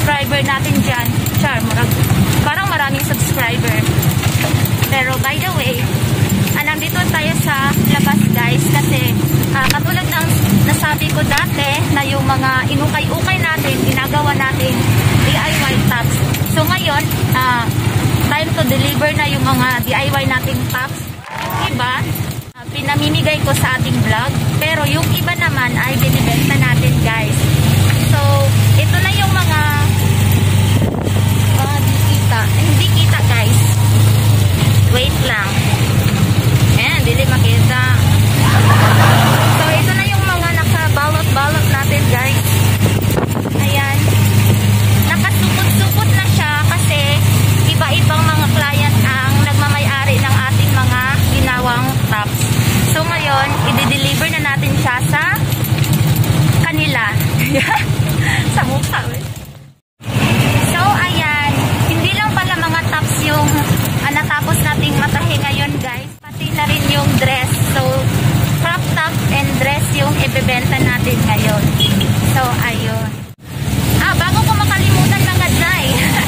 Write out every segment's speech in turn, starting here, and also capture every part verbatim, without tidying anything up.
subscriber natin dyan. Char, marag, parang maraming subscriber. Pero by the way, ah, nandito tayo sa labas guys kasi ah, katulad ng nasabi ko dati na yung mga inukay-ukay natin, ginagawa natin D I Y tops. So ngayon, ah, time to deliver na yung mga D I Y nating tops. Iba, uh, pinamimigay ko sa ating vlog. Pero yung iba naman ay binibenta natin guys. So, ito na yung mga uh, di kita. Eh, hindi kita guys. Wait lang. Ayan, hindi makita. So, ito na yung mga nakabalot-balot natin guys. Ayan. Nakasupot-supot na siya kasi iba-ibang mga client ang nagmamayari ng ating mga ginawang tops. So ngayon, i-deliver na natin siya sa kanila. Sa mukha. So ayan, hindi lang pala mga tops yung ah, natapos nating matahi ngayon guys. Pati na rin yung dress. So crop top and dress yung ibebenta natin ngayon. So ayun. Ah, bago ko makalimutan mga Jai.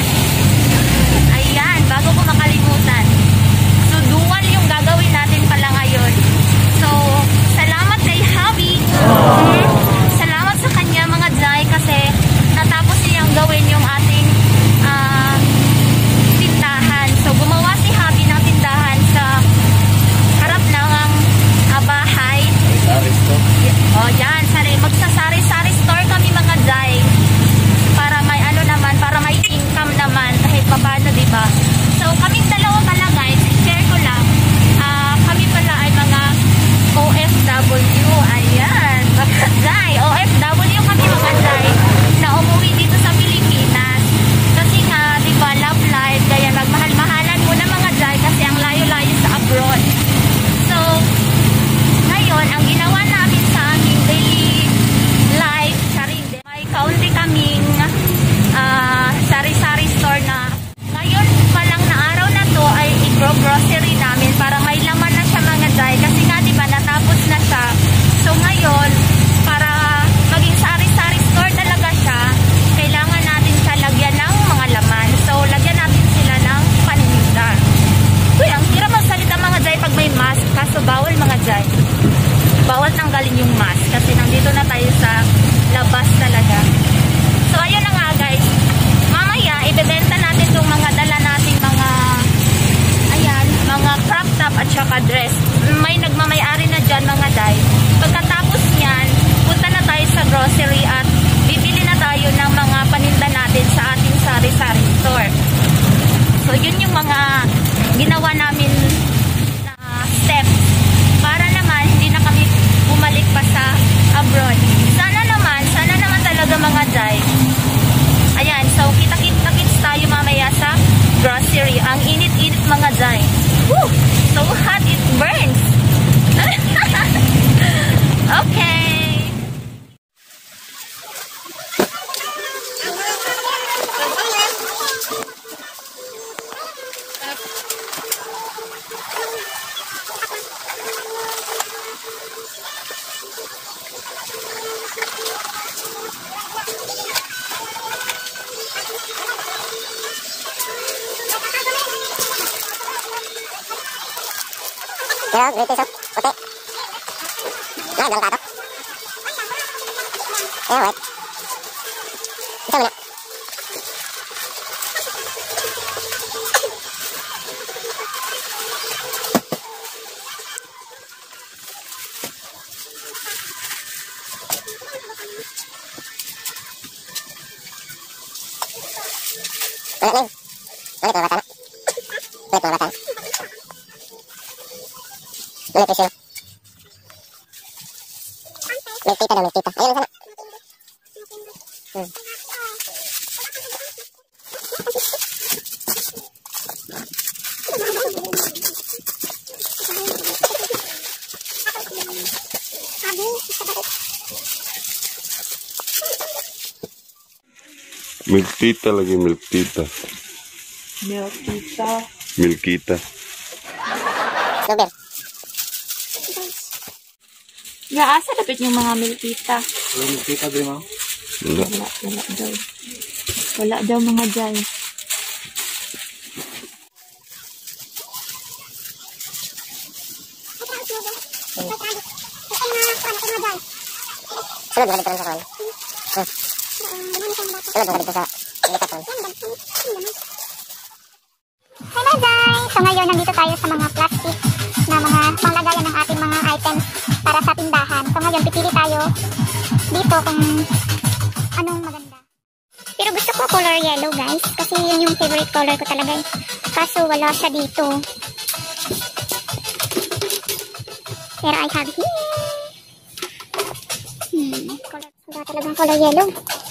Ayan, bago ko makalimutan. So, dual yung gagawin natin pala ngayon. So, salamat kay Javi. Hmm? Salamat sa kanya mga Jai kasi natapos niyang gawin yung ating uh, tindahan. So, gumawa si Javi ng tindahan sa harap ng uh, bahay. Sari store. O, yan. Magsasari-sari store kami mga Jai. Para may ano naman, para may income naman kahit paano, diba? So, kaming dalawa pala guys, i-share ko lang. Uh, kami pala ay mga O F W. Ayan. Mga Jai. O F W kami mga Jai na umuwi dito sa Pilipinas. Kasi nga, diba, love life. Kaya nagmahal-mahalan muna mga Jai kasi ang layo-layo sa abroad. So, ngayon, ang ginawa namin sa aming daily life, sarili, may kaunti kaming uh, sari-sari store na ngayon pa lang na araw na to ay i-grocery namin para may laman na siya mga Jai kasi nga diba natapos na siya. So ngayon para maging sari-sari store talaga siya, kailangan natin siya lagyan ng mga laman. So lagyan natin sila ng paninda. Uy, ang hirap magsalita mga Jai pag may mask, kaso bawal mga Jai. Bawal tanggalin yung mask kasi nandito na tayo sa labas talaga. So ayun na nga guys, mamaya ibebenta natin itong mga dala nating mga ayan, mga crop top at saka dress. May nagmamayari na dyan mga Jai. Pagkatapos nyan, punta na tayo sa grocery at bibili na tayo ng mga paninda natin sa ating sari-sari store. So yun yung mga ginawa namin na steps para naman hindi na kami bumalik pa sa abroad. Sana naman, sana naman talaga mga Jai. Ayan, so kita-kita-kits tayo mamaya sa grocery. Ang init-init mga Jai. Woo! So hot it burns. Okay. Pero, grito sa puti. Ay, dalang kato. Eh, wait. Isa mo na. Ulit, Ning. Ulit, mga bata na. Ulit, mga bata na. Ulit, Tricio. Milk tita daw, milk tita. Ayun, sana. Hmm. Milk tita lagi, milk tita. Milk tita. Milkita. Super. Gaasa dapat yung mga milk tita. Milk tita din mo? Wala. Wala, wala daw. Wala daw mga jay. Sunod mo dito sa kawan. Hmm. Sunod mo dito sa indikator. Hi mga Jai! So ngayon nandito tayo sa mga plastic na mga panglagayan ng ating mga items para sa tindahan. So ngayon pipili tayo dito kung anong maganda. Pero gusto ko color yellow guys kasi yun yung favorite color ko talaga. Kaso wala siya dito. Pero I have here. Hmm, color, wala talagang color yellow.